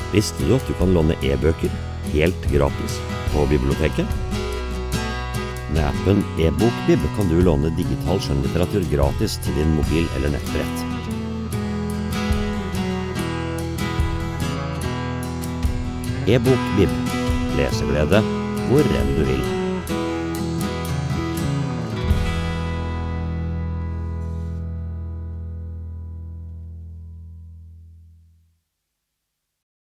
Visste du at du kan låne e-bøker helt gratis på biblioteket? Med appen eBokBib kan du låne digital skjønnlitteratur gratis til din mobil eller nettbrett. eBokBib. Leseglede hvor enn du vil.